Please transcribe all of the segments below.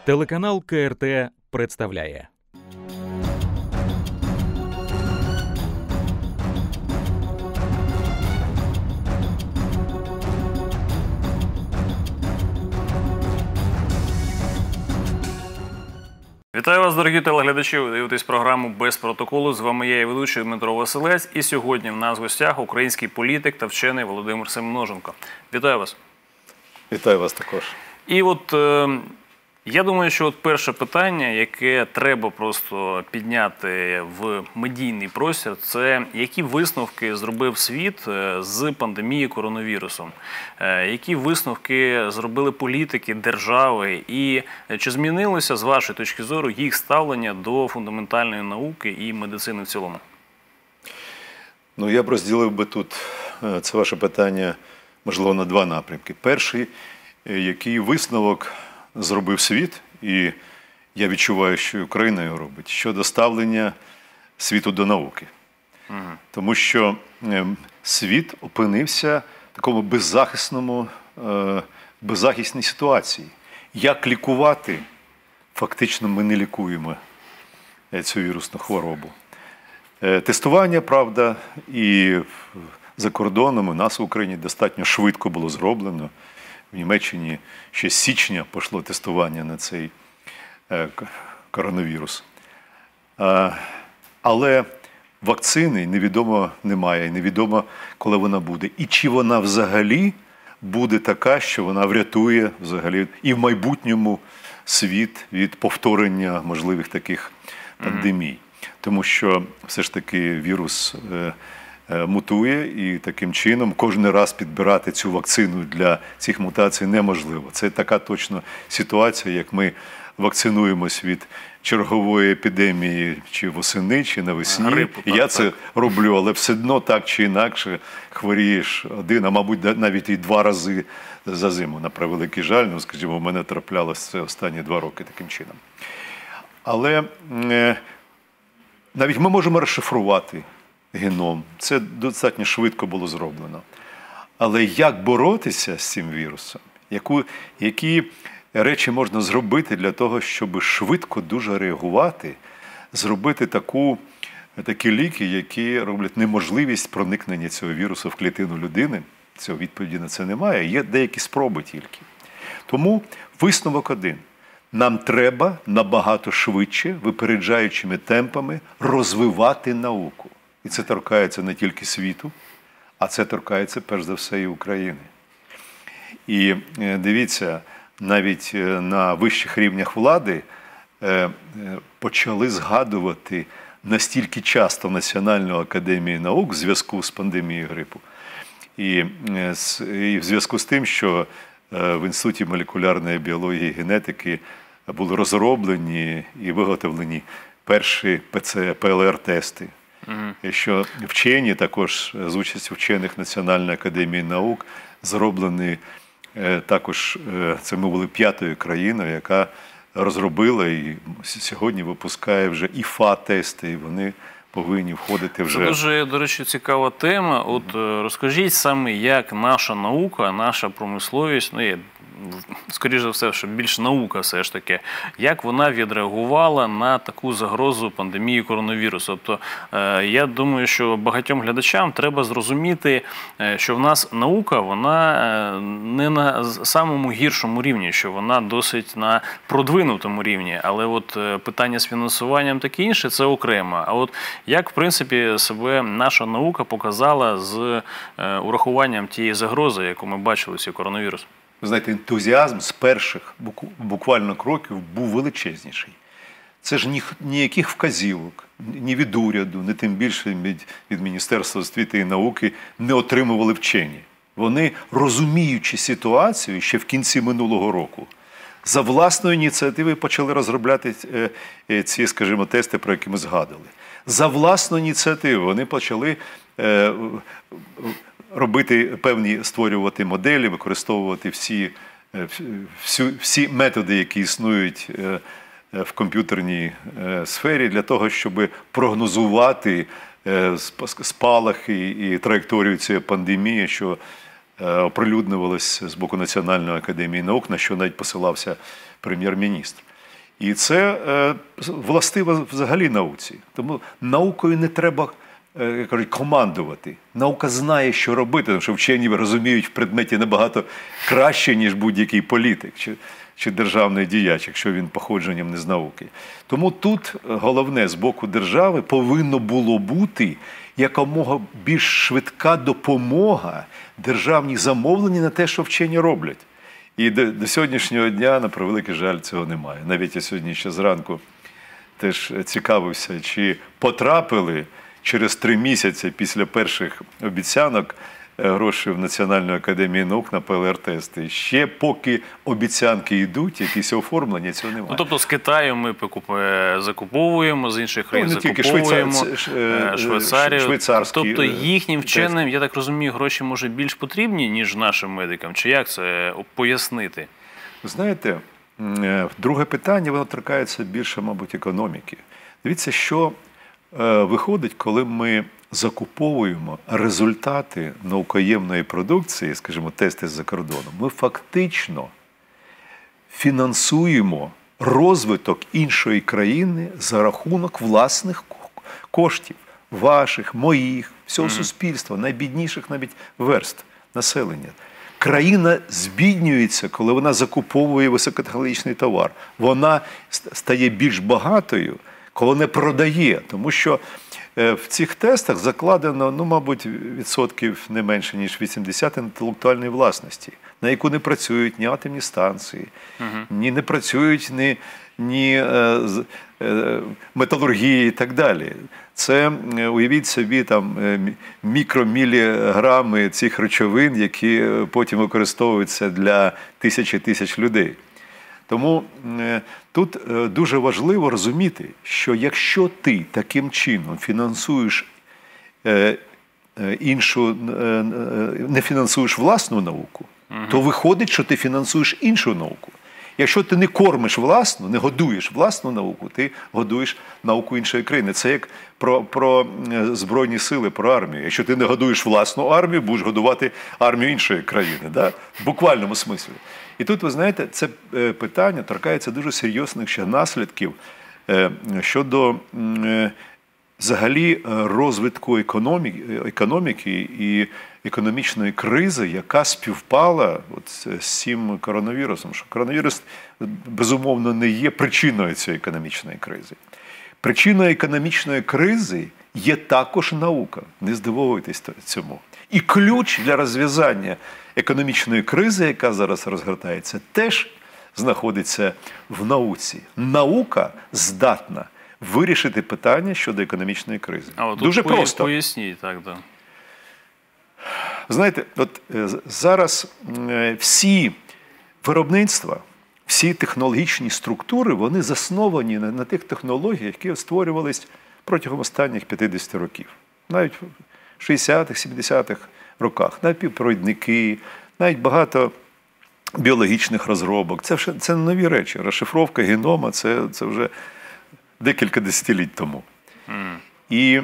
Телеканал КРТ представляє. Вітаю вас, дорогі телеглядачі. Ви дивитесь програму «Без протоколу». З вами я і ведучий Дмитро Василець. І сьогодні в нас в гостях український політик та вчений Володимир Семеноженко. Вітаю вас. Вітаю вас також. І от я думаю, що перше питання, яке треба просто підняти в медійний простір, це які висновки зробив світ з пандемії коронавірусом? Які висновки зробили політики, держави? І чи змінилося, з вашої точки зору, їх ставлення до фундаментальної науки і медицини в цілому? Ну, я б розділив би тут це ваше питання, можливо, на два напрямки. Перший, який висновок зробив світ, і я відчуваю, що Україна його робить, щодо ставлення світу до науки. Тому що світ опинився в такому беззахисній ситуації. Як лікувати? Фактично ми не лікуємо цю вірусну хворобу. Тестування, правда, і за кордоном у нас в Україні достатньо швидко було зроблено. В Німеччині ще з січня пішло тестування на цей коронавірус. Але вакцини невідомо немає, невідомо, коли вона буде. І чи вона взагалі буде така, що вона врятує взагалі і в майбутньому світ від повторення можливих таких пандемій. Тому що все ж таки вірус мутує, і таким чином кожен раз підбирати цю вакцину для цих мутацій неможливо. Це така точно ситуація, як ми вакцинуємось від чергової епідемії чи восени, чи навесні. Грипу, я це роблю, але все одно так чи інакше хворієш один, а мабуть навіть і два рази за зиму. На превеликий жаль, ну, скажімо, у мене траплялося це останні 2 роки таким чином. Але навіть ми можемо розшифрувати геном. Це достатньо швидко було зроблено. Але як боротися з цим вірусом? Які речі можна зробити для того, щоб швидко дуже реагувати, зробити такі ліки, які роблять неможливість проникнення цього вірусу в клітину людини? Цього відповіді на це немає. Є деякі спроби тільки. Тому висновок один. Нам треба набагато швидше, випереджаючими темпами, розвивати науку. І це торкається не тільки світу, а це торкається, перш за все, і України. І дивіться, навіть на вищих рівнях влади почали згадувати настільки часто Національну академію наук в зв'язку з пандемією грипу. І в зв'язку з тим, що в Інституті молекулярної біології і генетики були розроблені і виготовлені перші ПЛР-тести. Що вчені, також з участю вчених Національної академії наук, зроблені також, це ми були 5-ю країною, яка розробила і сьогодні випускає вже ІФА-тести, і вони повинні входити вже. Це дуже, до речі, цікава тема. От розкажіть саме, як наша наука, наша промисловість, скоріше за все, що більш наука все ж таки, як вона відреагувала на таку загрозу пандемії коронавірусу. Тобто, я думаю, що багатьом глядачам треба зрозуміти, що в нас наука, вона не на самому гіршому рівні, що вона досить на продвинутому рівні. Але от питання з фінансуванням таке інше, це окремо. А от як, в принципі, себе наша наука показала з урахуванням тієї загрози, яку ми бачили з коронавірусом? Ви знаєте, ентузіазм з перших буквально кроків був величезніший. Це ж ніяких вказівок, ні від уряду, ні тим більше від Міністерства освіти і науки не отримували вчені. Вони, розуміючи ситуацію ще в кінці минулого року, за власною ініціативою почали розробляти ці, скажімо, тести, про які ми згадували. За власну ініціативу вони почали створювати моделі, використовувати всі методи, які існують в комп'ютерній сфері, для того, щоб прогнозувати спалахи і траєкторію цієї пандемії, що оприлюднювалось з боку Національної академії наук, на що навіть посилався прем'єр-міністр. І це властиво взагалі науці. Тому наукою не треба, як кажуть, командувати. Наука знає, що робити, тому що вчені розуміють в предметі набагато краще, ніж будь-який політик чи державний діяч, якщо він походженням не з науки. Тому тут головне з боку держави повинно було бути якомога більш швидка допомога державні замовлення на те, що вчені роблять. І до сьогоднішнього дня, на превеликий жаль, цього немає. Навіть я сьогодні ще зранку теж цікавився, чи потрапили через 3 місяці після перших обіцянок гроші в Національну академію наук на ПЛР-тести. Ще поки обіцянки йдуть, якісь оформлення, цього немає. Ну, тобто з Китаю ми закуповуємо, з інших країн закуповуємо, Швейцарію. Тобто їхнім вченим, я так розумію, гроші, може, більш потрібні, ніж нашим медикам? Чи як це пояснити? Знаєте, друге питання, воно торкається більше, мабуть, економіки. Дивіться, що виходить, коли ми закуповуємо результати наукоємної продукції, скажімо, тести з-за кордону, ми фактично фінансуємо розвиток іншої країни за рахунок власних коштів, ваших, моїх, всього суспільства, найбідніших навіть верств населення. Країна збіднюється, коли вона закуповує високотехнологічний товар. Вона стає більш багатою, коли не продає, тому що в цих тестах закладено, ну, мабуть, відсотків не менше, ніж 80 інтелектуальної власності, на яку не працюють ні атомні станції, ні не працюють ні металургії і так далі. Це, уявіть собі, там мікроміліграми цих речовин, які потім використовуються для тисяч людей. Тому тут дуже важливо розуміти, що якщо ти таким чином фінансуєш не фінансуєш власну науку, то виходить, що ти фінансуєш іншу науку. Якщо ти не кормиш власну, не годуєш власну науку, ти годуєш науку іншої країни. Це як про Збройні сили, про армію. Якщо ти не годуєш власну армію, будеш годувати армію іншої країни, да? В буквальному смислі. І тут, ви знаєте, це питання торкається дуже серйозних ще наслідків щодо взагалі розвитку економіки і економічної кризи, яка співпала з цим коронавірусом. Що коронавірус, безумовно, не є причиною цієї економічної кризи. Причиною економічної кризи є також наука. Не здивовуйтесь цьому. І ключ для розв'язання економічної кризи, яка зараз розгортається, теж знаходиться в науці. Наука здатна вирішити питання щодо економічної кризи. Дуже просто. Поясніть, так, да. Знаєте, от зараз всі виробництва, всі технологічні структури, вони засновані на тих технологіях, які створювались протягом останніх 50 років. Навіть в 60-х, 70-х роках. Напівпровідники, навіть багато біологічних розробок. Це нові речі. Розшифровка генома – це вже декілька десятиліть тому. І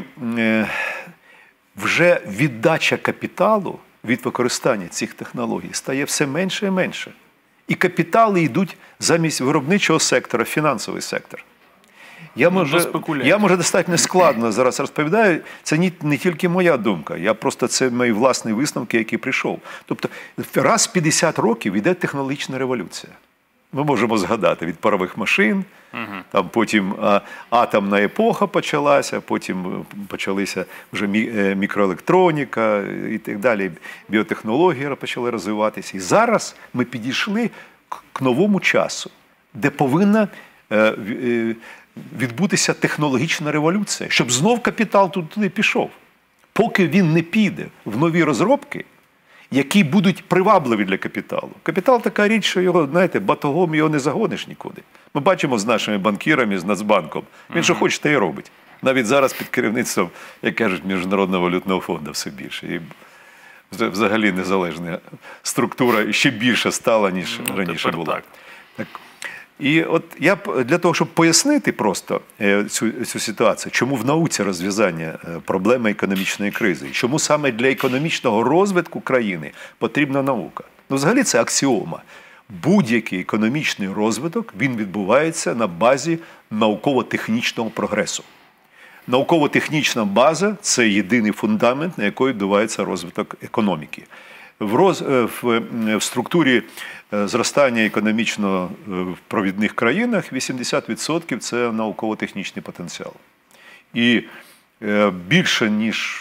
вже віддача капіталу від використання цих технологій стає все менше і менше. І капітали йдуть замість виробничого сектора в фінансовий сектор. Я, може, достатньо складно зараз розповідаю, це не тільки моя думка, це мої власні висновки, які прийшов. Тобто, раз в 50 років йде технологічна революція. Ми можемо згадати від парових машин, там потім атомна епоха почалася, потім почалися вже мікроелектроніка і так далі, біотехнології почали розвиватися. І зараз ми підійшли к новому часу, де повинна відбутися технологічна революція, щоб знов капітал туди пішов. Поки він не піде в нові розробки, які будуть привабливі для капіталу. Капітал така річ, що його, знаєте, батогом його не загониш нікуди. Ми бачимо з нашими банкірами, з Нацбанком. Він що хоче, те й робить. Навіть зараз під керівництвом, як кажуть, Міжнародного валютного фонду все більше. І взагалі незалежна структура ще більше стала, ніж раніше була. Так. І от я для того, щоб пояснити просто цю ситуацію, чому в науці розв'язання проблеми економічної кризи, чому саме для економічного розвитку країни потрібна наука. Ну, взагалі це аксіома. будь-який економічний розвиток, він відбувається на базі науково-технічного прогресу. Науково-технічна база – це єдиний фундамент, на який відбувається розвиток економіки. В структурі зростання економічно в провідних країнах 80% – це науково-технічний потенціал. І більше ніж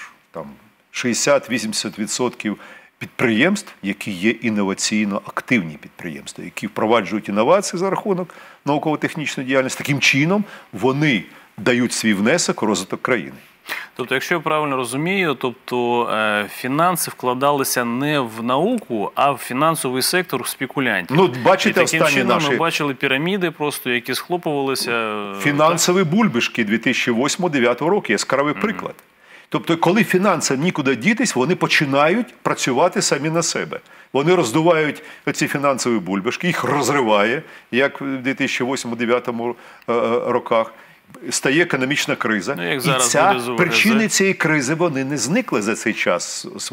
60-80% підприємств, які є інноваційно активні підприємства, які впроваджують інновації за рахунок науково-технічної діяльності, таким чином вони дають свій внесок у розвиток країни. Тобто, якщо я правильно розумію, фінанси вкладалися не в науку, а в фінансовий сектор спекулянтів. Ну, бачите, і таким останні чином наші... ми бачили піраміди просто, які схлопувалися. Фінансові бульбашки 2008-2009 року, яскравий приклад. Тобто, коли фінансам нікуди дітись, вони починають працювати самі на себе. Вони роздувають ці фінансові бульбашки, їх розриває, як в 2008-2009 роках. Стає економічна криза. Ну, і причини цієї кризи, вони не зникли за цей час з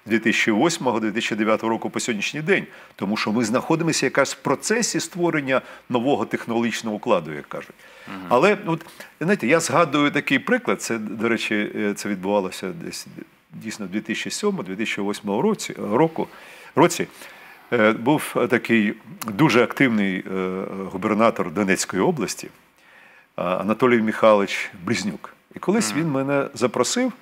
2008-2009 року по сьогоднішній день. Тому що ми знаходимося якраз в процесі створення нового технологічного укладу, як кажуть. Але, знаєте, я згадую такий приклад, це, до речі, це відбувалося десь дійсно в 2007-2008 році. Був такий дуже активний губернатор Донецької області, Анатолій Михайлович Близнюк. І колись він мене запросив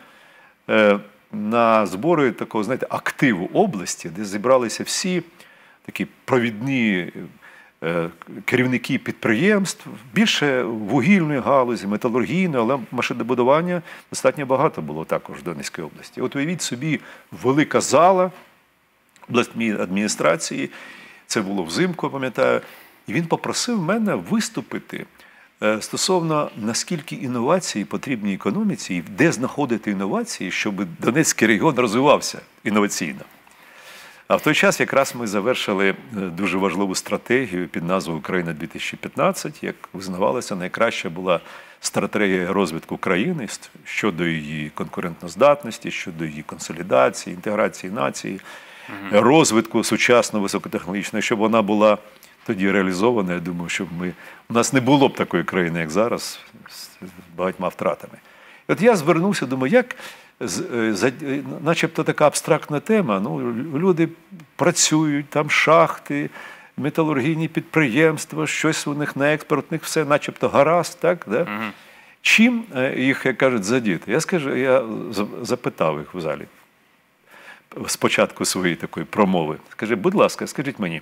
на збори такого, знаєте, активу області, де зібралися всі такі провідні керівники підприємств, більше вугільної галузі, металургійної, але машинобудування достатньо багато було також в Донецькій області. От уявіть собі, велика зала обласній адміністрації, це було взимку, пам'ятаю, і він попросив мене виступити стосовно, наскільки інновації потрібні економіці і де знаходити інновації, щоб Донецький регіон розвивався інноваційно. А в той час якраз ми завершили дуже важливу стратегію під назвою «Україна 2015», як визнавалося, найкраща була стратегія розвитку країни щодо її конкурентоздатності, щодо її консолідації, інтеграції нації, розвитку сучасного високотехнологічного, щоб вона була тоді реалізована. Я думаю, що у нас не було б такої країни, як зараз, з багатьма втратами. І от я звернувся, думаю, як, начебто така абстрактна тема, люди працюють, там шахти, металургійні підприємства, щось у них на експортних, все начебто гаразд, так? Да? Чим їх, як кажуть, задіти? Я запитав їх в залі спочатку своєї такої промови. Будь ласка, скажіть мені,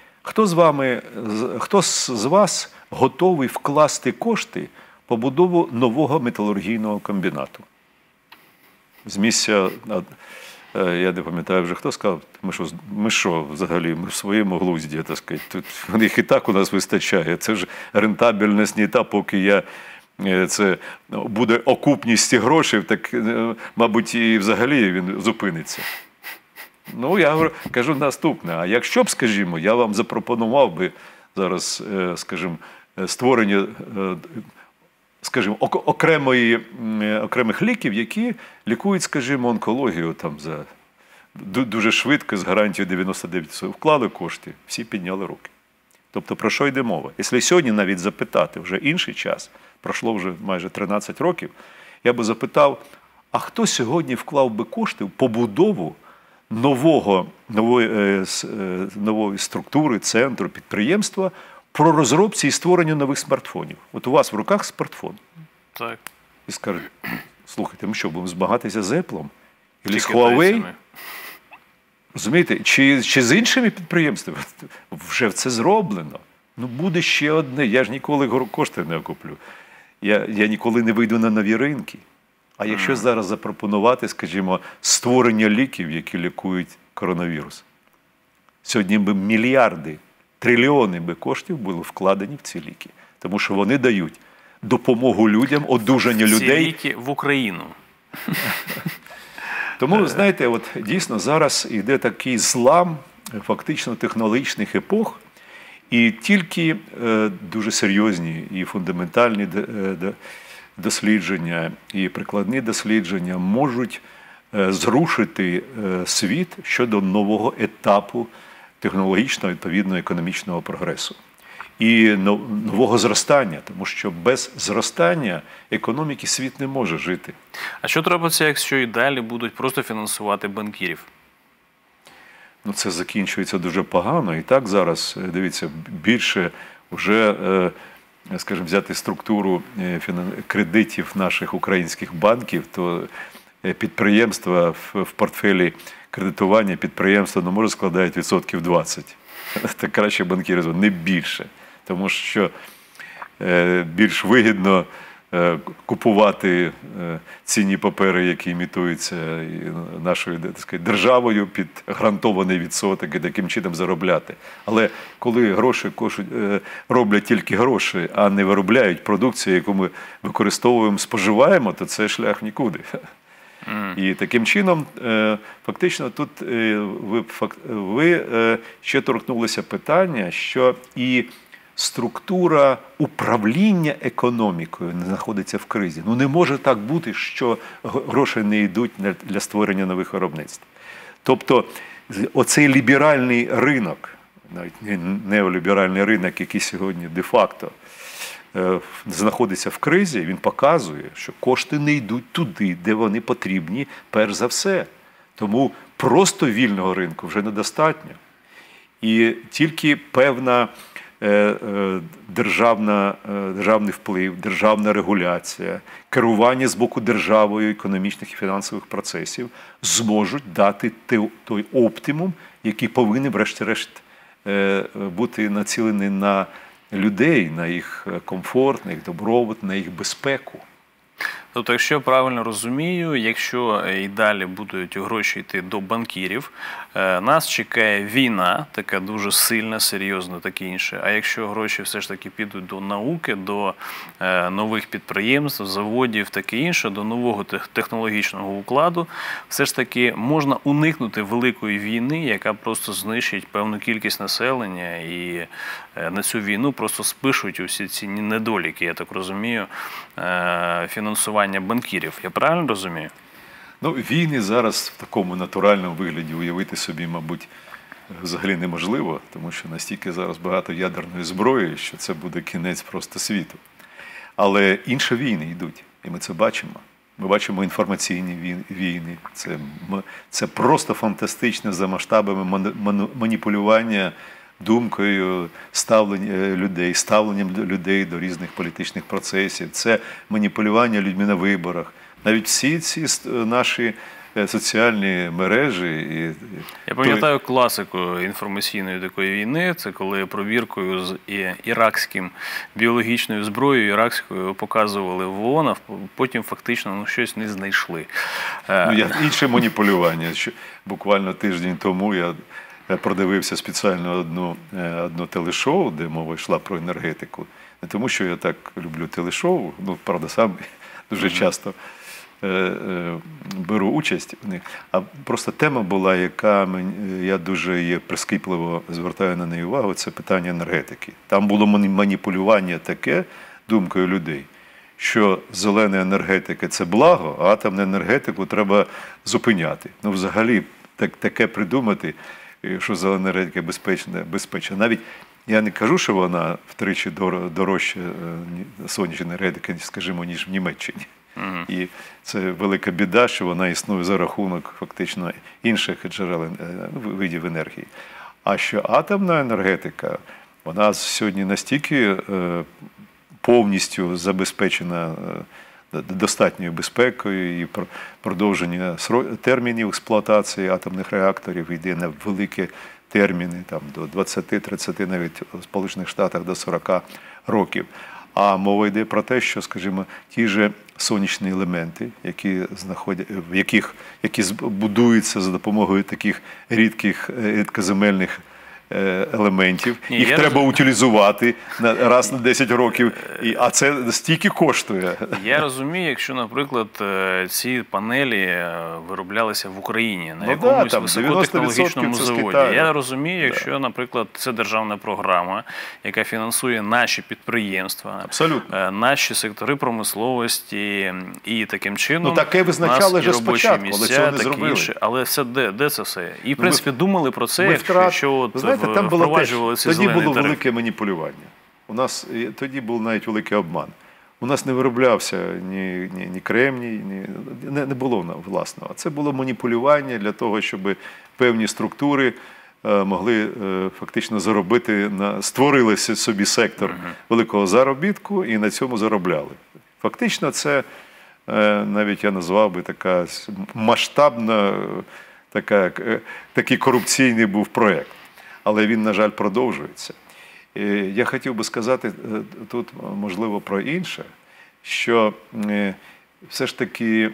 хто з вас готовий вкласти кошти в побудову нового металургійного комбінату? З місця, я не пам'ятаю вже, хто сказав, ми що взагалі, ми в своєму глузді, так сказати, тут їх і так у нас вистачає, це ж рентабельність не та, поки це буде окупність цих грошей, так, мабуть, і взагалі він зупиниться. Я кажу наступне, а якщо б, скажімо, я вам запропонував би зараз, скажімо, створення, скажімо, окремих ліків, які лікують, скажімо, онкологію там дуже швидко, з гарантією 99%. Вклали кошти, всі підняли руки. Тобто про що йде мова? Якщо сьогодні навіть запитати, вже інший час, пройшло вже майже 13 років, я би запитав, а хто сьогодні вклав би кошти в побудову нової структури, центру, підприємства про розробці і створення нових смартфонів? От у вас в руках смартфон. Так. І скажуть, слухайте, ми що, будемо змагатися з Apple? Або з Huawei? Розумієте? Чи з іншими підприємствами? Вже це зроблено. Буде ще одне. Я ж ніколи кошти не окуплю. Я ніколи не вийду на нові ринки. А якщо зараз запропонувати, скажімо, створення ліків, які лікують коронавірус, сьогодні би мільярди, трильйони би коштів були вкладені в ці ліки. Тому що вони дають допомогу людям, одужання людей. Ці ліки в Україну. Тому, знаєте, дійсно зараз йде такий злам фактично технологічних епох, і тільки дуже серйозні і фундаментальні дослідження і прикладні дослідження можуть зрушити світ щодо нового етапу технологічного, відповідно, економічного прогресу. І нового зростання, тому що без зростання економіки світ не може жити. А що трапиться, якщо і далі будуть просто фінансувати банкірів? Ну, це закінчується дуже погано. І так зараз, дивіться, більше вже, скажімо, взяти структуру кредитів наших українських банків, то підприємства в портфелі кредитування підприємства, може, складають 20%. Так краще банкіри, не більше. Тому що більш вигідно купувати цінні папери, які імітуються нашою, так сказати, державою під гарантований відсоток і таким чином заробляти. Але коли гроші роблять тільки гроші, а не виробляють продукцію, яку ми використовуємо, споживаємо, то це шлях нікуди. І таким чином, фактично, тут ви ще торкнулися питання, що і структура управління економікою не знаходиться в кризі. Ну, не може так бути, що гроші не йдуть для створення нових виробництв. Тобто, оцей ліберальний ринок, навіть неоліберальний ринок, який сьогодні де-факто знаходиться в кризі, він показує, що кошти не йдуть туди, де вони потрібні, перш за все. Тому просто вільного ринку вже недостатньо. І тільки певна державний вплив, державна регуляція, керування з боку державою економічних і фінансових процесів зможуть дати той оптимум, який повинен, врешті-решт, бути націлений на людей, на їх комфорт, на їх добробут, на їх безпеку. Тобто, якщо я правильно розумію, якщо і далі будуть гроші йти до банкірів, нас чекає війна, така дуже сильна, серйозна, таке інше. А якщо гроші все ж таки підуть до науки, до нових підприємств, заводів, таке інше, до нового технологічного укладу, все ж таки можна уникнути великої війни, яка просто знищить певну кількість населення, і на цю війну просто спишуть усі ці недоліки, я так розумію, фінансування банкірів. Я правильно розумію? Ну, війни зараз в такому натуральному вигляді уявити собі, мабуть, взагалі неможливо, тому що настільки зараз багато ядерної зброї, що це буде кінець просто світу. Але інші війни йдуть, і ми це бачимо. Ми бачимо інформаційні війни. Це просто фантастичне за масштабами маніпулювання думкою, ставленням людей до різних політичних процесів. Це маніпулювання людьми на виборах. Навіть всі ці наші соціальні мережі. Я пам'ятаю класику інформаційної такої війни, це коли провіркою з іракським біологічною зброєю, іракською показували в ООН, а потім фактично щось не знайшли. Інше маніпулювання. Буквально тиждень тому я продивився спеціально одне телешоу, де мова йшла про енергетику. Не тому, що я так люблю телешоу, правда, сам дуже часто беру участь в них, а просто тема була, я дуже прискіпливо звертаю на неї увагу, це питання енергетики. Там було маніпулювання таке думкою людей, що зелена енергетика – це благо, а атомну енергетику треба зупиняти. Ну, взагалі, таке придумати, що зелена енергетика безпечна. Навіть я не кажу, що вона втричі дорожча сонячна енергетика, скажімо, ніж в Німеччині. І це велика біда, що вона існує за рахунок фактично інших джерел видів енергії. А що атомна енергетика, вона сьогодні настільки повністю забезпечена достатньою безпекою і продовження термінів експлуатації атомних реакторів йде на великі терміни, там, до 20-30, навіть в Сполучених Штатах до 40 років. А мова йде про те, що, скажімо, ті ж сонячні елементи, які будуються за допомогою таких рідкоземельних елементів. Ні, Їх треба утилізувати раз на 10 років, а це стільки коштує. Я розумію, якщо, наприклад, ці панелі вироблялися в Україні на якомусь високотехнологічному заводі. Я розумію, якщо, наприклад, це державна програма, яка фінансує наші підприємства, наші сектори промисловості, і таким чином таке визначали вже спочатку, місця, але цього не зробили. Але це де це все? І, в принципі, думали про це, що знаєте, там було впроваджували ці зелені тоді було тарифи. велике маніпулювання. У нас тоді був навіть великий обман. У нас не вироблявся ні кремній, не було власного. Це було маніпулювання для того, щоб певні структури могли фактично заробити, створили собі сектор великого заробітку і на цьому заробляли. Фактично це, навіть я назвав би, така масштабна, такий корупційний був проєкт. Але він, на жаль, продовжується. Я хотів би сказати тут, можливо, про інше, що все ж таки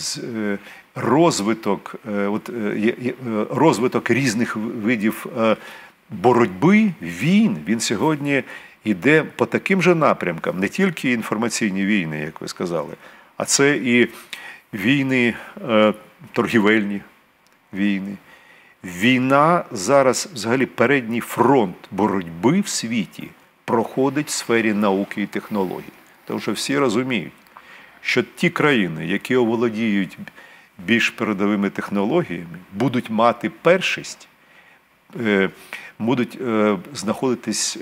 розвиток різних видів боротьби, він сьогодні йде по таким же напрямкам, не тільки інформаційні війни, як ви сказали, а це і війни, торгівельні війни. Війна зараз, взагалі, передній фронт боротьби в світі проходить в сфері науки і технологій. Тому що всі розуміють, що ті країни, які оволодіють більш передовими технологіями, будуть мати першість, будуть знаходитись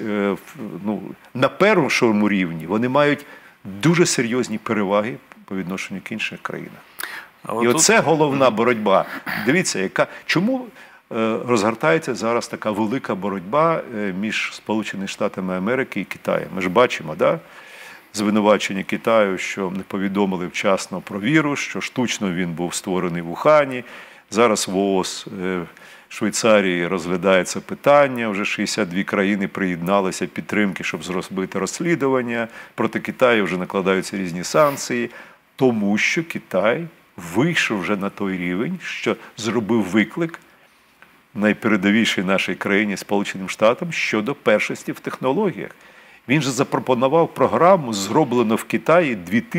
на першому рівні, вони мають дуже серйозні переваги по відношенню к інших країнах. І оце головна боротьба. Дивіться, чому розгортається зараз така велика боротьба між Сполученими Штатами Америки і Китаєм. Ми ж бачимо, звинувачення Китаю, що не повідомили вчасно про вірус, що штучно він був створений в Ухані. Зараз в ООС Швейцарії розглядається питання, вже 62 країни приєдналися підтримки, щоб зробити розслідування. Проти Китаю вже накладаються різні санкції, тому що Китай вийшов вже на той рівень, що зробив виклик найпередовішій нашій країні, Сполученим Штатам, щодо першості в технологіях. Він же запропонував програму, зроблену в Китаї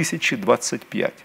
2025.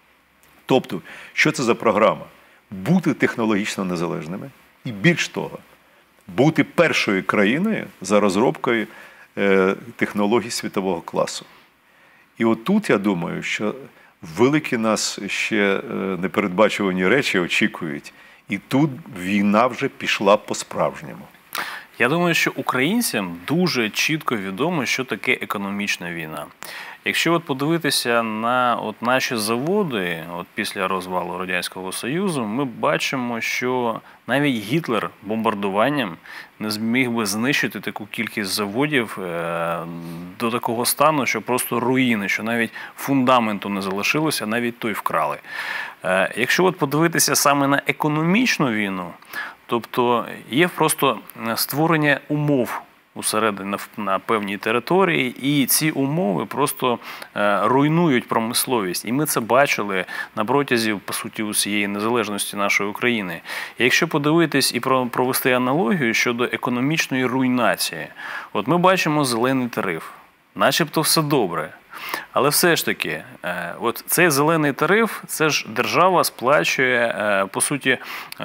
Тобто, що це за програма? Бути технологічно незалежними і, більш того, бути першою країною за розробкою технологій світового класу. І отут, я думаю, що великі нас ще непередбачувані речі очікують. І тут війна вже пішла по-справжньому. Я думаю, що українцям дуже чітко відомо, що таке економічна війна. Якщо подивитися на наші заводи після розвалу Радянського Союзу, ми бачимо, що навіть Гітлер бомбардуванням не зміг би знищити таку кількість заводів до такого стану, що просто руїни, що навіть фундаменту не залишилося, навіть той вкрали. Якщо подивитися саме на економічну війну, тобто є просто створення умов усередині на певній території, і ці умови просто руйнують промисловість. І ми це бачили на протязі, по суті, усієї незалежності нашої України. І якщо подивитись і провести аналогію щодо економічної руйнації, ми бачимо зелений тариф. Начебто все добре. Але все ж таки, цей зелений тариф, це ж держава сплачує, по суті,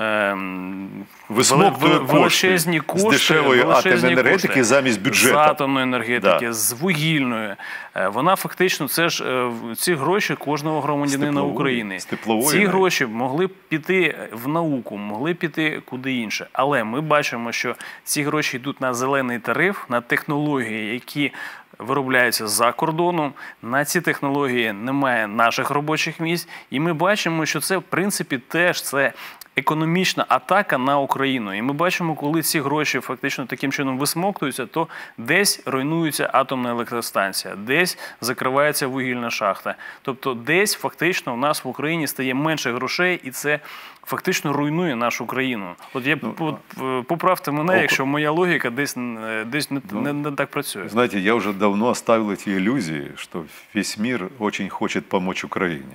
величезні кошти з дешевої атомної енергетики замість бюджету. З атомної енергетики, з вугільної. Вона фактично, це ж ці гроші кожного громадянина України. Ці гроші могли б піти в науку, могли б піти куди інше. Але ми бачимо, що ці гроші йдуть на зелений тариф, на технології, які виробляються за кордоном, на ці технології немає наших робочих місць, і ми бачимо, що це, в принципі, теж це економічна атака на Україну. І ми бачимо, коли ці гроші фактично таким чином висмоктуються, то десь руйнується атомна електростанція, десь закривається вугільна шахта. Тобто десь фактично в нас в Україні стає менше грошей, і це фактично руйнує нашу країну. Поправте мене, якщо моя логіка десь не так працює. Знаете, я уже давно оставил эти иллюзии, что весь мир очень хочет помочь Украине.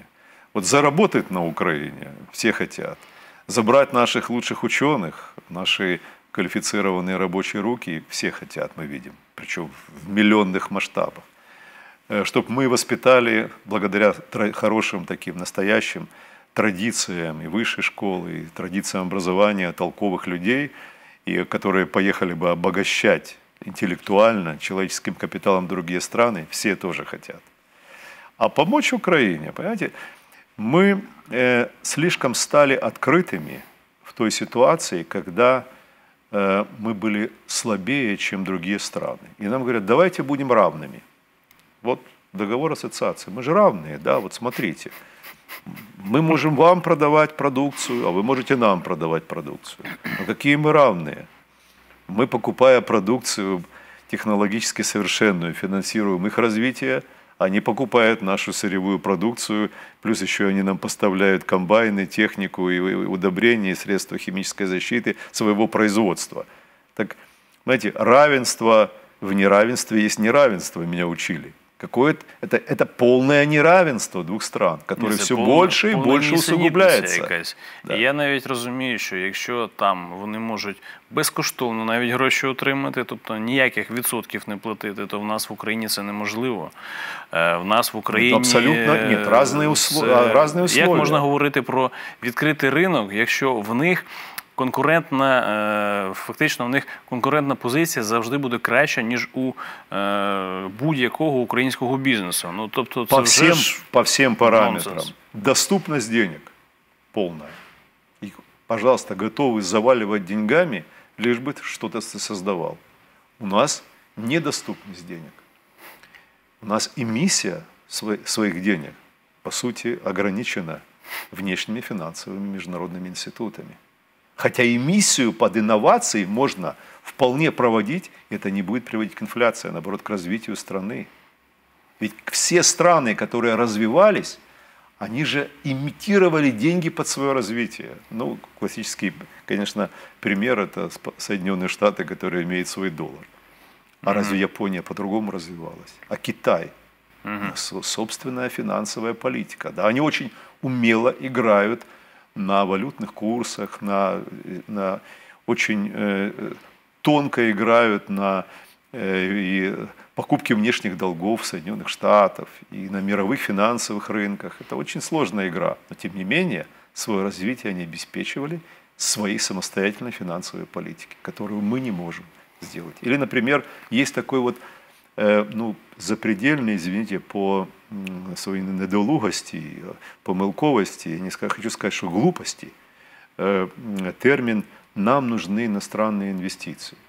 Заработать на Украине все хотят. Забрать наших лучших ученых, наши квалифицированные рабочие руки, все хотят, мы видим, причем в миллионных масштабах. Чтобы мы воспитали, благодаря хорошим таким настоящим традициям и высшей школы, и традициям образования толковых людей, и которые поехали бы обогащать интеллектуально, человеческим капиталом другие страны, все тоже хотят. А помочь Украине, понимаете, мы слишком стали открытыми в той ситуации, когда мы были слабее, чем другие страны. И нам говорят, давайте будем равными. Вот договор ассоциации, мы же равные, да, вот смотрите. Мы можем вам продавать продукцию, а вы можете нам продавать продукцию. Но какие мы равные? Мы, покупая продукцию технологически совершенную, финансируем их развитие, они покупают нашу сырьевую продукцию, плюс еще они нам поставляют комбайны, технику, и удобрения, и средства химической защиты своего производства. Так, знаете, равенство в неравенстве есть неравенство, меня учили. Это полное неравенство двох стран, яке все більше і більше усугубляється. Да. Я навіть розумію, що якщо там вони можуть безкоштовно навіть гроші отримати, тобто ніяких відсотків не платити, то в нас в Україні це неможливо. В нас в Україні... Абсолютно ні, різні условия. Як можна говорити про відкритий ринок, якщо в них фактично в них конкурентна позиція завжди буде краща, ніж у будь-якого українського бізнесу. Ну, тобто, це по всем параметрам. Доступность денег полная. И, пожалуйста, готовы заваливать деньгами, лишь бы что-то ты создавал. У нас недоступность денег. У нас эмиссия своих денег, по сути, ограничена внешними финансовыми международными институтами. Хотя эмиссию под инновации можно вполне проводить, это не будет приводить к инфляции, а наоборот к развитию страны. Ведь все страны, которые развивались, они же имитировали деньги под свое развитие. Ну, классический, конечно, пример – это Соединенные Штаты, которые имеют свой доллар. А разве Япония по-другому развивалась? А Китай? Собственная финансовая политика. Да, они очень умело играют на валютных курсах, очень тонко играют на покупке внешних долгов Соединенных Штатов и на мировых финансовых рынках. Это очень сложная игра, но тем не менее свое развитие они обеспечивали своей самостоятельной финансовой политикой, которую мы не можем сделать. Или, например, есть такой вот запредельный, извините, по своей недолугости, помилковости, я не хочу сказать, что глупости, термин «нам нужны иностранные инвестиции».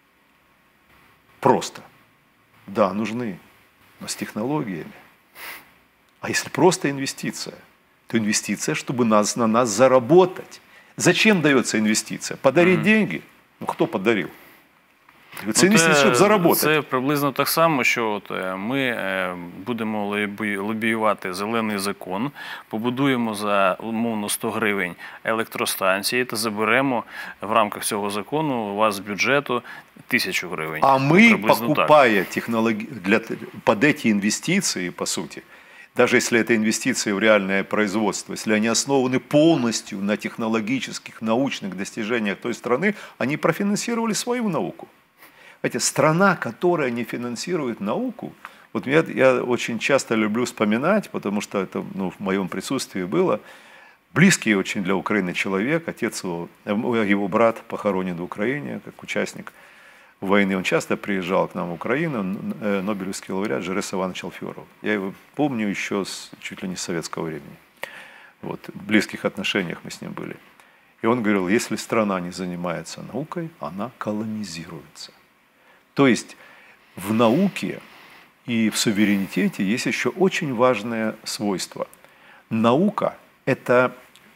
Просто. Да, нужны, но с технологиями. А если просто инвестиция, то инвестиция, чтобы на нас заработать. Зачем дается инвестиция? Подарить деньги? Ну, кто подарил? Це інвестиції, щоб заробити. Це приблизно так само, що ми будемо лобіювати зелений закон, побудуємо за, умовно, 100 гривень електростанції та заберемо в рамках цього закону у вас з бюджету 1000 гривень. А мы, покупая под эти инвестиции, по сути, даже если это инвестиции в реальное производство, если они основаны полностью на технологических, научных достижениях той страны, они профинансировали свою науку. Знаете, страна, которая не финансирует науку, вот я очень часто люблю вспоминать, потому что это в моем присутствии было, близкий очень для Украины человек, отец его брат похоронен в Украине, как участник войны, он часто приезжал к нам в Украину, Нобелевский лауреат Жерес Иванович Алферов. Я его помню еще чуть ли не с советского времени. Вот, в близких отношениях мы с ним были. И он говорил, если страна не занимается наукой, она колонизируется. То есть в науке и в суверенитете есть еще очень важное свойство. Наука – это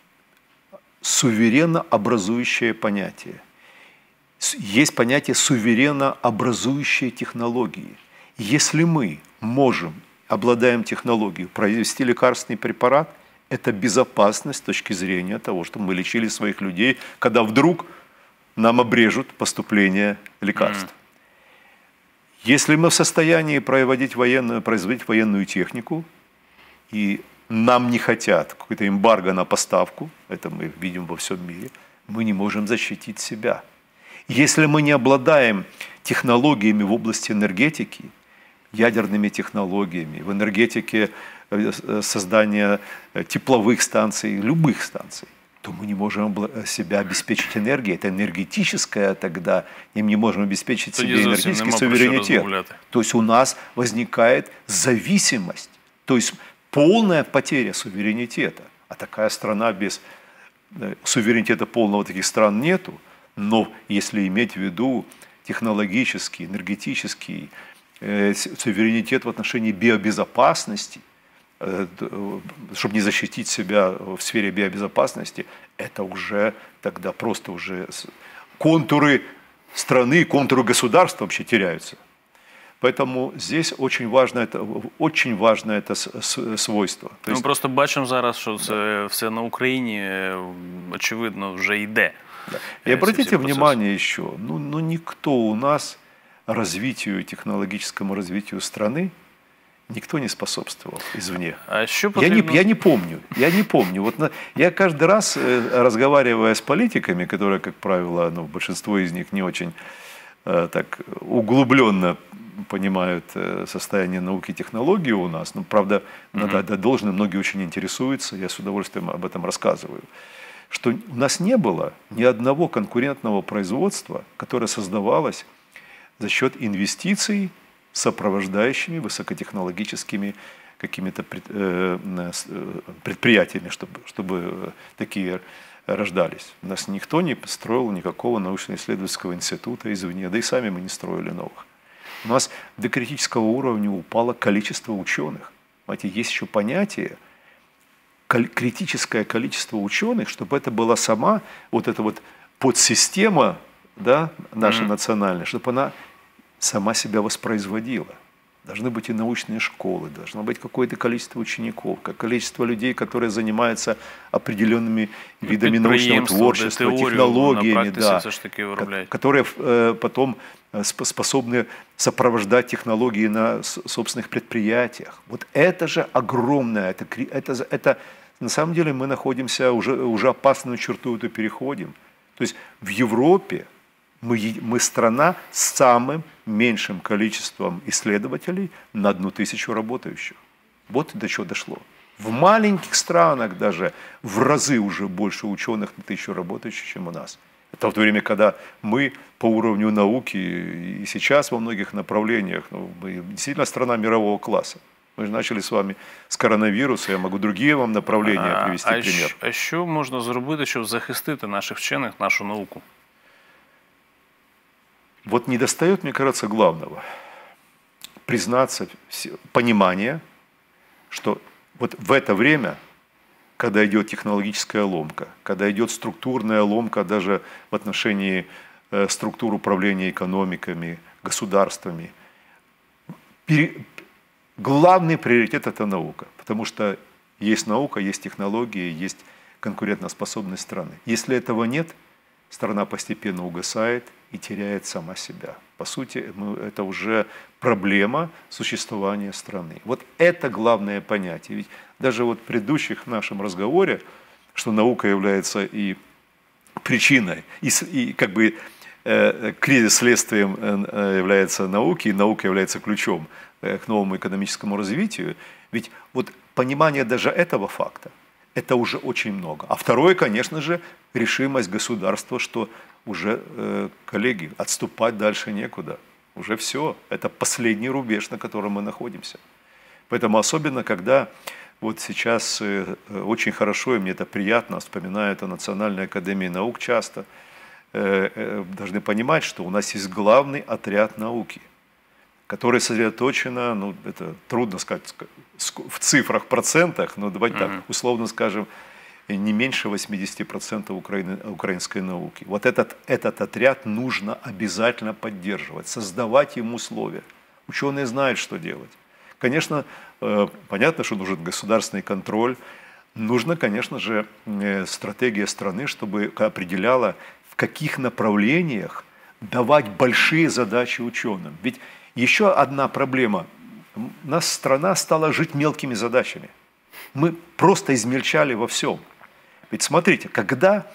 суверенно образующее понятие. Есть понятие суверенно образующие технологии. Если мы можем, обладаем технологией, произвести лекарственный препарат, это безопасность с точки зрения того, что мы лечили своих людей, когда вдруг нам обрежут поступление лекарств. Если мы в состоянии производить военную технику, и нам не хотят какой-то эмбарго на поставку, это мы видим во всем мире, мы не можем защитить себя. Если мы не обладаем технологиями в области энергетики, ядерными технологиями, в энергетике создания тепловых станций, любых станций, то мы не можем себя обеспечить энергией. Это энергетическая тогда, и мы не можем обеспечить себе энергетический суверенитет. То есть у нас возникает зависимость, то есть полная потеря суверенитета. А такая страна без суверенитета полного, таких стран нету. Но если иметь в виду технологический, энергетический суверенитет в отношении биобезопасности, чтобы не защитить себя в сфере биобезопасности, это уже тогда просто уже контуры страны, контуры государства вообще теряются. Поэтому здесь очень важно это свойство. Ми просто бачимо зараз, що це все на Україні, очевидно, вже йде. Да. И обратите внимание еще, никто у нас развитию, технологическому развитию страны, никто не способствовал извне. А що потрібно? Я не помню. Вот я каждый раз, разговаривая с политиками, которые, как правило, большинство из них не очень так углубленно понимают состояние науки и технологии у нас, правда, надо отдать должное, многие очень интересуются, я с удовольствием об этом рассказываю, что у нас не было ни одного конкурентного производства, которое создавалось за счет инвестиций сопровождающими высокотехнологическими какими-то предприятиями, чтобы такие рождались. У нас никто не строил никакого научно-исследовательского института извне, да и сами мы не строили новых. У нас до критического уровня упало количество ученых. Понимаете, есть еще понятие критическое количество ученых, чтобы это была сама вот эта вот подсистема, да, наша национальная, чтобы она сама себя воспроизводила. Должны быть и научные школы, должно быть какое-то количество учеников, количество людей, которые занимаются определенными видами научного творчества, технологиями, да, которые потом способны сопровождать технологии на собственных предприятиях. Вот это же огромное, это на самом деле мы находимся, уже опасную черту эту переходим. То есть в Европе мы страна с самым меньшим количеством исследователей на 1000 работающих. Вот до чего дошло. В маленьких странах даже в разы уже больше ученых на 1000 работающих, чем у нас. Это в то время, когда мы по уровню науки и сейчас во многих направлениях, мы действительно страна мирового класса. Мы же начали с вами с коронавируса, я могу другие вам направления привести пример. А що можна зробити, щоб захистити наших вчених, нашу науку? Вот недостает, мне кажется, главного. Признаться, понимание, что вот в это время, когда идет технологическая ломка, когда идет структурная ломка даже в отношении структур управления экономиками, государствами, главный приоритет – это наука. Потому что есть наука, есть технологии, есть конкурентоспособность страны. Если этого нет, страна постепенно угасает и теряет сама себя. По сути, это уже проблема существования страны. Вот это главное понятие. Ведь даже вот в предыдущих нашем разговоре, что наука является и причиной, и как бы кризис следствием является науки, и наука является ключом к новому экономическому развитию. Ведь вот понимание даже этого факта, это уже очень много. А второе, конечно же, решимость государства, что уже, коллеги, отступать дальше некуда. Уже все. Это последний рубеж, на котором мы находимся. Поэтому особенно, когда вот сейчас очень хорошо, и мне это приятно, вспоминают о Национальной академии наук часто, должны понимать, что у нас есть главный отряд науки, который сосредоточено, это трудно сказать в цифрах, процентах, но давайте так, условно скажем, не меньше 80% украинской науки. Вот этот отряд нужно обязательно поддерживать, создавать ему условия. Ученые знают, что делать. Конечно, понятно, что нужен государственный контроль. Нужна, конечно же, стратегия страны, чтобы определяла, в каких направлениях давать большие задачи ученым. Ведь еще одна проблема. У нас страна стала жить мелкими задачами. Мы просто измельчали во всем. Ведь смотрите, когда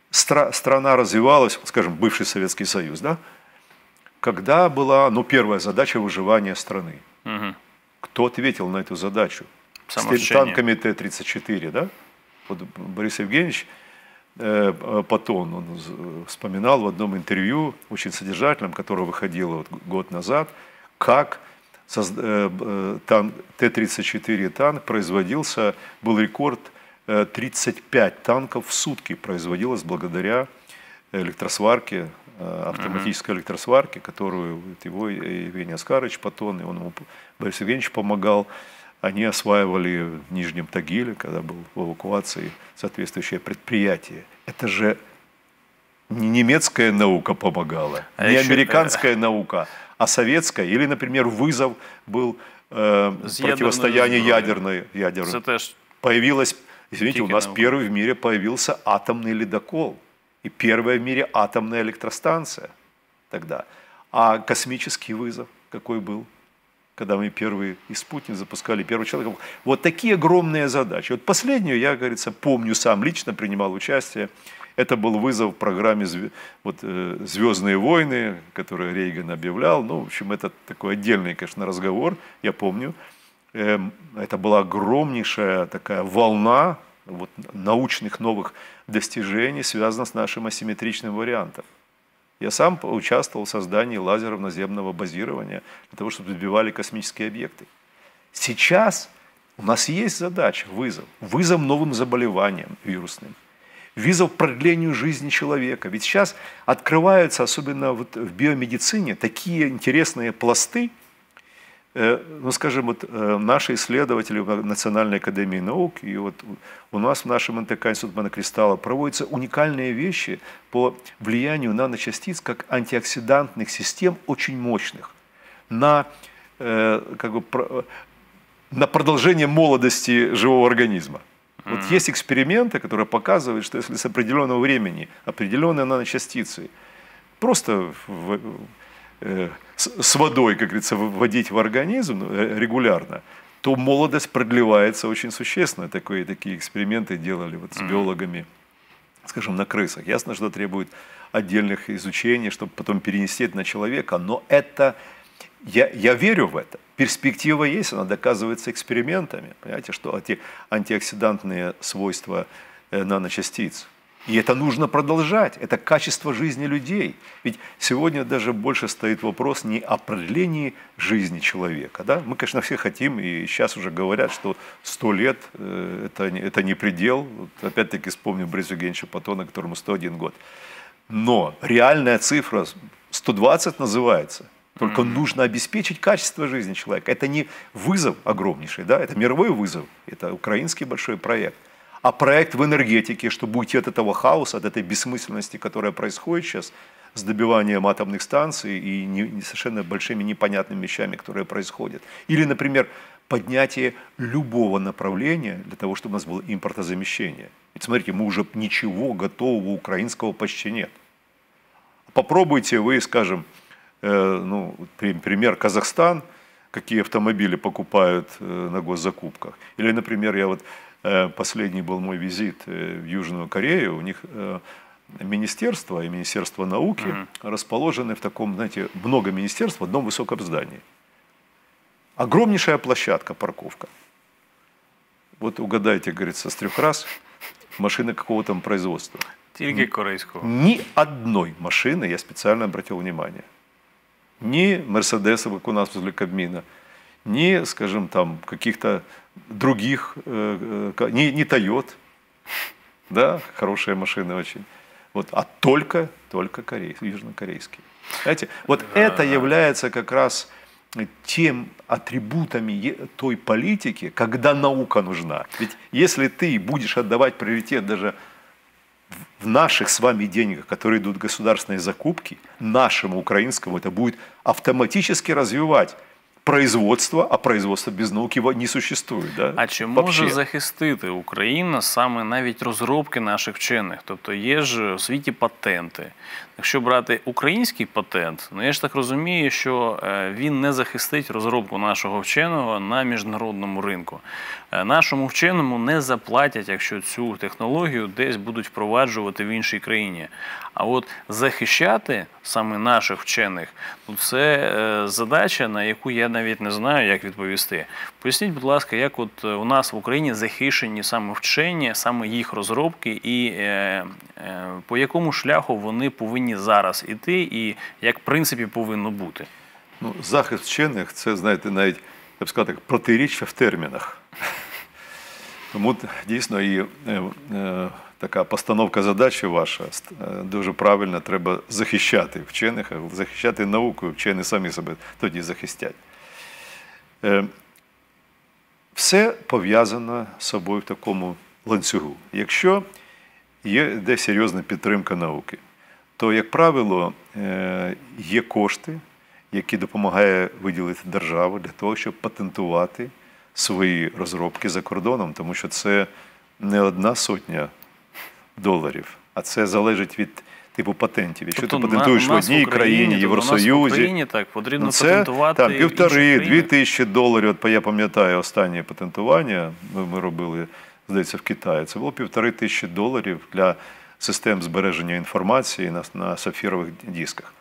страна развивалась, скажем, бывший Советский Союз, да? Когда была, первая задача выживания страны. Угу. Кто ответил на эту задачу? С танками Т-34, да? Вот Борис Евгеньевич Патон, он вспоминал в одном интервью, очень содержательном, которое выходило год назад, как Т-34 танк производился, был рекорд 35 танков в сутки производилось благодаря электросварке, автоматической электросварке, которую его Евгений Оскарович Патон, и он ему, Борис Евгеньевич, помогал. Они осваивали в Нижнем Тагиле, когда был в эвакуации, соответствующее предприятие. Это же не немецкая наука помогала, не американская наука, а советская. Или, например, вызов был противостояние ядерной. Появилась, извините, у нас первый в мире появился атомный ледокол. И первая в мире атомная электростанция тогда. А космический вызов какой был? Когда мы первый из спутника запускали первого человека. Вот такие огромные задачи. Вот последнюю я, говорится, помню, сам лично принимал участие. Это был вызов в программе «Звездные войны», которую Рейган объявлял. Ну, в общем, это такой отдельный, конечно, разговор, я помню. Это была огромнейшая такая волна научных новых достижений, связанных с нашим асимметричным вариантом. Я сам участвовал в создании лазеров наземного базирования для того, чтобы сбивали космические объекты. Сейчас у нас есть задача, вызов новым заболеваниям вирусным, вызов продлению жизни человека. Ведь сейчас открываются, особенно в биомедицине, такие интересные пласты. Скажем, наши исследователи в Национальной академии наук, и у нас в нашем НТК Институте монокристалла проводятся уникальные вещи по влиянию наночастиц как антиоксидантных систем очень мощных на продолжение молодости живого организма. Вот есть эксперименты, которые показывают, что если с определенного времени определенные наночастицы просто с водой, как говорится, вводить в организм регулярно, то молодость продлевается очень существенно. Такие эксперименты делали с биологами, скажем, на крысах. Ясно, что требует отдельных изучений, чтобы потом перенести это на человека. Но это, я верю в это. Перспектива есть, она доказывается экспериментами. Понимаете, что эти антиоксидантные свойства наночастиц. И это нужно продолжать. Это качество жизни людей. Ведь сегодня даже больше стоит вопрос не о продлении жизни человека. Да? Мы, конечно, все хотим, и сейчас уже говорят, что 100 лет это не предел. Опять-таки вспомню Бориса Евгеньевича Патона, которому 101 год. Но реальная цифра 120 называется. Только нужно обеспечить качество жизни человека. Это не вызов огромнейший, да? Это мировой вызов. Это украинский большой проект. А проект в энергетике, чтобы уйти от этого хаоса, от этой бессмысленности, которая происходит сейчас с добиванием атомных станций и совершенно большими непонятными вещами, которые происходят. Или, например, поднятие любого направления для того, чтобы у нас было импортозамещение. Ведь смотрите, мы уже ничего готового украинского почти нет. Попробуйте вы, скажем, пример Казахстан, какие автомобили покупают на госзакупках. Или, например, последний был мой визит в Южную Корею, у них министерство и Министерство науки расположены в таком, знаете, много министерств в одном высоком здании. Огромнейшая площадка, парковка. Вот угадайте, говорится, с 3 раз машины какого там производства. Тільки корейського. Ни одной машины, я специально обратил внимание, ни Мерседесов, как у нас возле Кабмина, ни, скажем, там каких-то других, не Тойот, да, хорошая машина очень, а только южнокорейские. Знаете, это является как раз тем атрибутами той политики, когда наука нужна. Ведь если ты будешь отдавать приоритет даже в наших с вами деньгах, которые идут в государственные закупки, нашему украинскому, это будет автоматически развивать производства, а производство без науки не существует. Да? А чи Вообще. може захистити Україна саме навіть розробки наших вчених? Тобто є ж у світі патенти. Якщо брати український патент, ну я ж так розумію, що він не захистить розробку нашого вченого на міжнародному ринку. Нашому вченому не заплатять, якщо цю технологію десь будуть впроваджувати в іншій країні. А от захищати саме наших вчених, ну, це задача, на яку я навіть не знаю, як відповісти. Поясніть, будь ласка, як от у нас в Україні захищені саме вчені, саме їх розробки, і по якому шляху вони повинні зараз іти, і як в принципі повинно бути? Ну, захист вчених – це, знаєте, навіть, я б сказав так, протиріччя в термінах. Тому дійсно і така постановка задачі ваша дуже правильна, треба захищати вчених, захищати науку, вчені самі себе тоді захистять. Все пов'язано з собою в такому ланцюгу. Якщо є серйозна підтримка науки, то, як правило, є кошти, які допомагає виділити держава для того, щоб патентувати свої розробки за кордоном, тому що це не $100 доларів, а це залежить від типу патентів. Якщо ти патентуєш в одній країні, Євросоюзі, у нас в Україні так, потрібно патентувати там 1,5–2 тисячі доларів. От я пам'ятаю останнє патентування, ми робили, здається, в Китаї. Це було 1,5 тисячі доларів для систем збереження інформації на сапфірових дисках.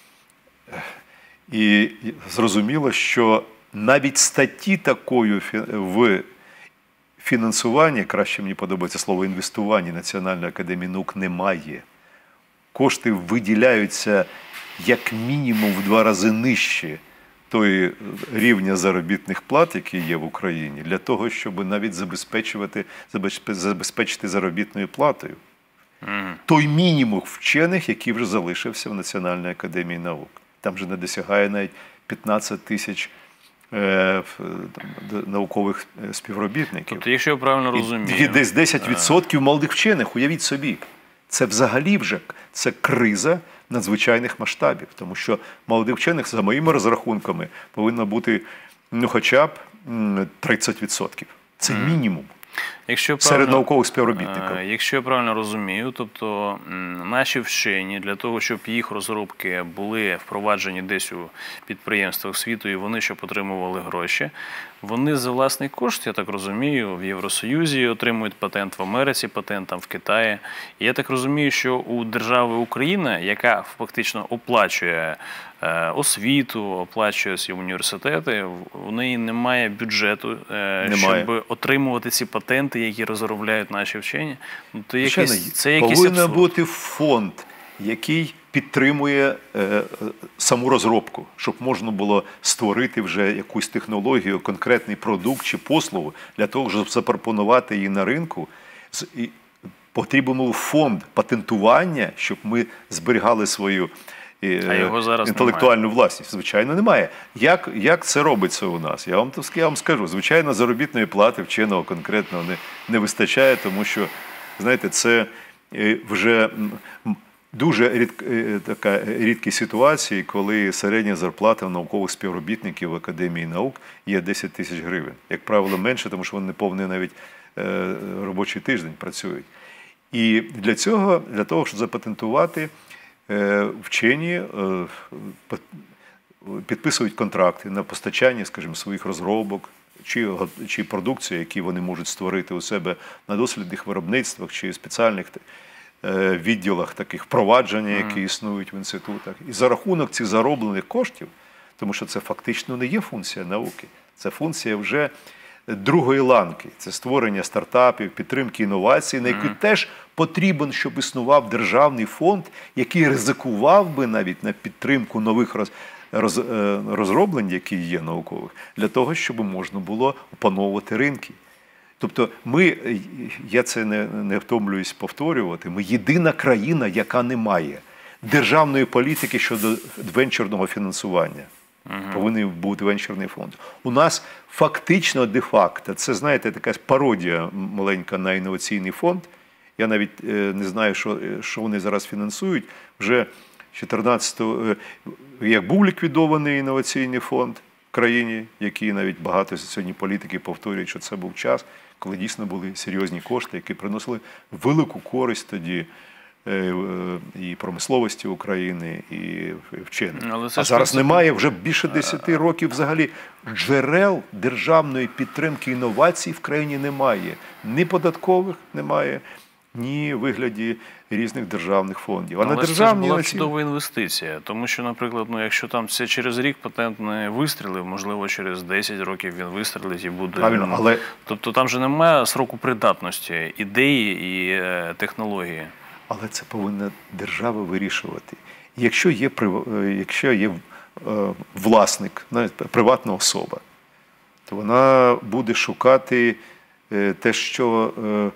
І зрозуміло, що навіть статті такої в фінансуванні, краще мені подобається слово інвестування, Національної академії наук немає. Кошти виділяються як мінімум в 2 рази нижче тої рівня заробітних плат, які є в Україні, для того, щоб навіть забезпечити заробітною платою той мінімум вчених, який вже залишився в Національній академії наук. Там вже не досягає навіть 15 тисяч наукових співробітників. Тобто, якщо я правильно розумію... І десь 10% молодих вчених, уявіть собі. Це взагалі вже це криза надзвичайних масштабів, тому що молодих вчених, за моїми розрахунками, повинно бути хоча б 30%. Це мінімум. Серед наукових співробітників. Якщо я правильно розумію, тобто наші вчені для того, щоб їх розробки були впроваджені десь у підприємствах світу і вони щоб отримували гроші, вони за власний кошт, я так розумію, в Євросоюзі отримують патент, в Америці патент, там в Китаї. І я так розумію, що у держави Україна, яка фактично оплачує освіту, оплачує ці університети, у неї немає бюджету, щоб отримувати ці патенти, які розробляють наші вчені. То це якийсь повинен абсурд. бути фонд, який підтримує саму розробку, щоб можна було створити вже якусь технологію, конкретний продукт чи послугу, для того, щоб запропонувати її на ринку. Потрібен був фонд патентування, щоб ми зберігали свою інтелектуальну власність. Звичайно, немає. Як це робиться у нас? Я вам скажу. Звичайно, заробітної плати вченого конкретно не вистачає, тому що, знаєте, це вже дуже така рідкі ситуації, коли середня зарплата наукових співробітників в Академії наук є 10 тисяч гривень. Як правило, менше, тому що вони не повний навіть робочий тиждень працюють. І для того, щоб запатентувати, вчені підписують контракти на постачання, скажімо, своїх розробок чи продукції, які вони можуть створити у себе на дослідних виробництвах чи спеціальних відділах таких впровадження, які існують в інститутах. І за рахунок цих зароблених коштів, тому що це фактично не є функція науки, це функція вже другої ланки. Це створення стартапів, підтримки інновацій, на які теж потрібен, щоб існував державний фонд, який ризикував би навіть на підтримку нових розроблень, які є наукових, для того, щоб можна було опановувати ринки. Тобто я це не втомлююсь повторювати, ми єдина країна, яка не має державної політики щодо венчурного фінансування. Повинен бути венчурний фонд. У нас фактично, де-факто, це, знаєте, така пародія маленька на інноваційний фонд. Я навіть не знаю, що вони зараз фінансують. Вже 14-го, як був ліквідований інноваційний фонд, країні, які навіть багато сьогодні політики повторюють, що це був час, коли дійсно були серйозні кошти, які приносили велику користь тоді і промисловості України, і вчених. А зараз немає вже більше 10 років взагалі джерел державної підтримки інновацій в країні немає. Ні податкових немає, ні вигляді різних державних фондів. Але це ж була чудова інвестиція, тому що, наприклад, якщо там це через рік патент не вистрілив, можливо, через 10 років він вистрілить і буде. Правильно, але... Тобто там же немає сроку придатності ідеї і технології. Але це повинна держава вирішувати. Якщо є власник, приватна особа, то вона буде шукати те, що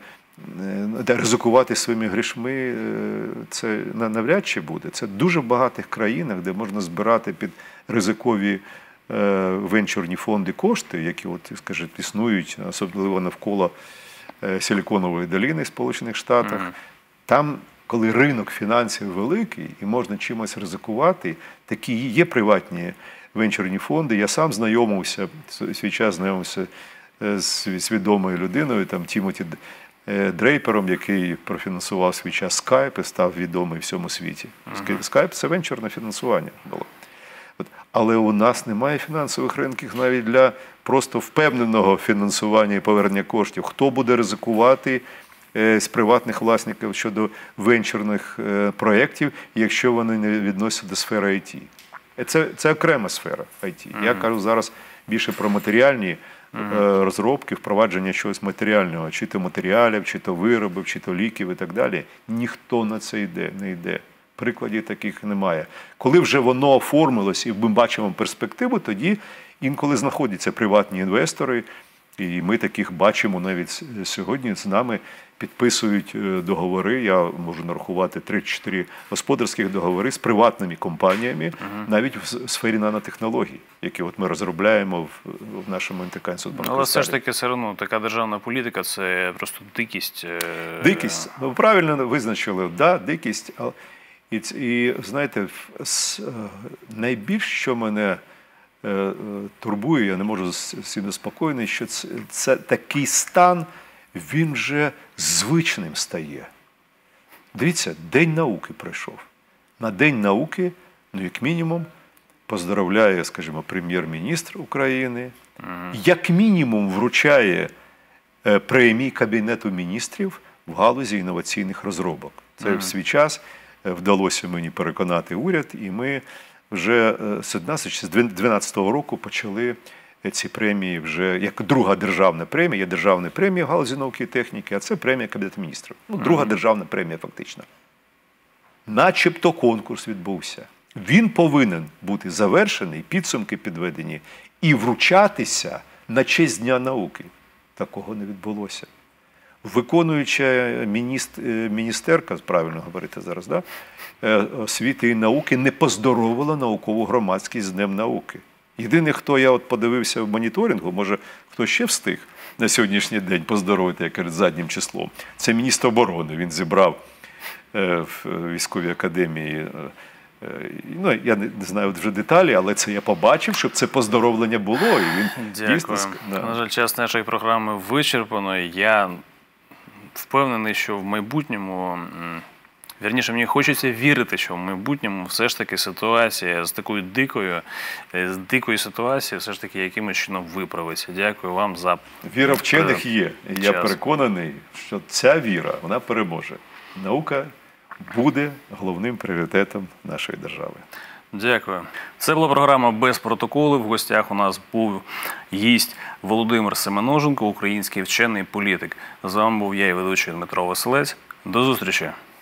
ризикувати своїми грішми, це навряд чи буде. Це в дуже багатих країнах, де можна збирати під ризикові венчурні фонди кошти, які, скажімо, існують, особливо навколо Силіконової долини в Сполучених Штатах. Там, коли ринок фінансів великий і можна чимось ризикувати, такі є приватні венчурні фонди. Я сам знайомився, свій час знайомився з відомою людиною, там Тімоті Дрейпером, який профінансував свій час Skype і став відомий в всьому світі. Skype – це венчурне фінансування було. Але у нас немає фінансових ринків навіть для просто впевненого фінансування і повернення коштів. Хто буде ризикувати з приватних власників щодо венчурних проєктів, якщо вони не відносяться до сфери IT? Це окрема сфера IT. Я кажу зараз більше про матеріальні розробки, впровадження чогось матеріального, чи то матеріалів, чи то виробів, чи то ліків і так далі. Ніхто на це не йде. Прикладів таких немає. Коли вже воно оформилось і ми бачимо перспективу, тоді інколи знаходяться приватні інвестори, і ми таких бачимо навіть сьогодні. З нами підписують договори, я можу нарахувати 3-4 господарських договори з приватними компаніями, навіть в сфері нанотехнологій, які ми розробляємо в нашому НТК-інституту. Але все ж таки, все одно, така державна політика – це просто дикість. Дикість. Ви правильно визначили, да, дикість. І знаєте, найбільше, що мене турбує, я не можу сильно спокійний, що це такий стан, він вже звичним стає. Дивіться, День науки пройшов. На День науки, як мінімум, поздравляє, скажімо, прем'єр-міністр України, як мінімум вручає премії Кабінету міністрів в галузі інноваційних розробок. Це в свій час вдалося мені переконати уряд, і ми вже з 2012 року почали ці премії вже, як друга державна премія, є державна премія в галузі науки і техніки, а це премія Кабінету міністрів. Друга державна премія фактично. Начебто конкурс відбувся. Він повинен бути завершений, підсумки підведені і вручатися на честь Дня науки. Такого не відбулося. Виконуюча міністерка, правильно говорити зараз, да? Освіти і науки не поздоровила наукову громадськість з Днем науки. Єдине, хто я подивився в моніторингу, може хто ще встиг на сьогоднішній день поздоровити, як кажуть, заднім числом, це міністр оборони. Він зібрав в військовій академії, я не знаю вже деталі, але це я побачив, щоб це поздоровлення було. І він дійсно... На жаль, час нашої програми вичерпано. Я впевнений, що в майбутньому, вірніше, мені хочеться вірити, що в майбутньому все ж таки ситуація з такою дикою ситуацією все ж таки якимось чином виправиться. Дякую вам за... Віра вчених є. Я переконаний, що ця віра, вона переможе. Наука буде головним пріоритетом нашої держави. Дякую. Це була програма «Без протоколів». В гостях у нас був гість Володимир Семеноженко, український вчений політик. З вами був я і ведучий Дмитро Василець. До зустрічі.